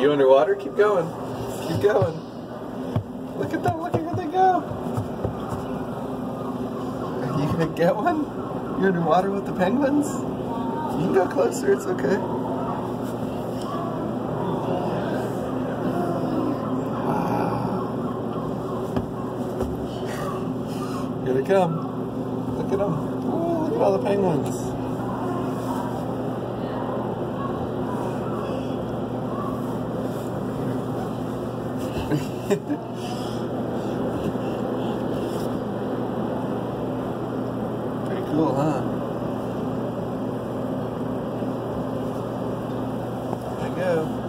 you underwater? Keep going. Keep going. Look at them. Look at where they go. Are you gonna get one? You're underwater with the penguins? You can go closer. It's okay. Here they come. Look at them. Ooh, look at all the penguins. Pretty cool, huh? There you go.